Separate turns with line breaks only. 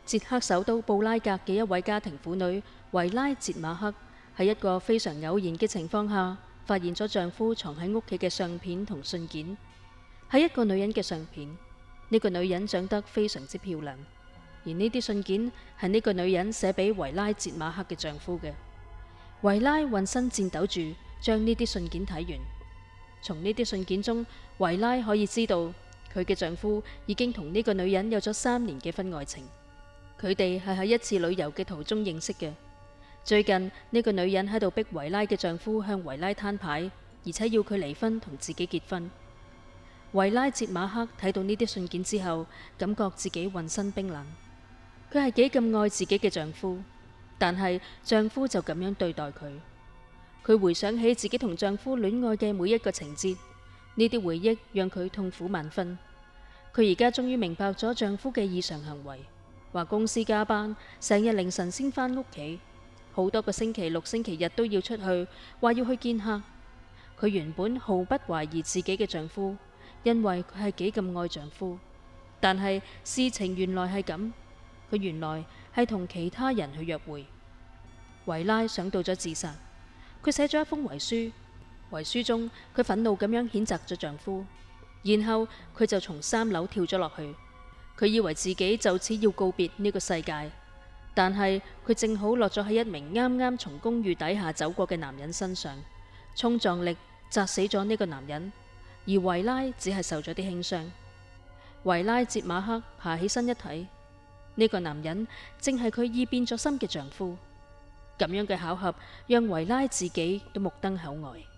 捷克首都布拉格嘅一位家庭婦女維拉捷馬克喺一個非常偶然嘅情況下，發現咗丈夫藏喺屋企嘅相片同信件。係一個女人嘅相片，呢個女人長得非常之漂亮，而呢啲信件係呢個女人寫俾維拉捷馬克嘅丈夫嘅。維拉渾身顫抖住將呢啲信件睇完，從呢啲信件中，維拉可以知道佢嘅丈夫已經同呢個女人有咗3年嘅婚外情。佢哋係喺一次旅遊嘅途中認識嘅。最近呢個女人喺度逼維拉嘅丈夫向維拉攤牌，而且要佢離婚同自己結婚。維拉捷馬克睇到呢啲信件之後，感覺自己渾身冰冷。佢係幾咁愛自己嘅丈夫，但係丈夫就咁樣對待佢。佢回想起自己同丈夫戀愛嘅每一個情節，呢啲回憶讓佢痛苦萬分。佢而家終於明白咗丈夫嘅異常行為。話公司加班，成日凌晨先返屋企，好多個星期六、星期日都要出去，話要去見客。佢原本毫不懷疑自己嘅丈夫，因為佢係幾咁愛丈夫。但係事情原來係咁，佢原來係同其他人去約會。維拉想到咗自殺，佢寫咗一封遺書。遺書中佢憤怒咁樣譴責咗丈夫，然後佢就從3樓跳咗落去。佢以為自己就此要告別呢個世界，但係佢正好落咗喺一名啱啱從公寓底下走過嘅男人身上，衝撞力砸死咗呢個男人，而維拉只係受咗啲輕傷。維拉捷馬克爬起身一睇，呢個男人正係佢已變咗心嘅丈夫。咁樣嘅巧合讓維拉自己都目瞪口呆。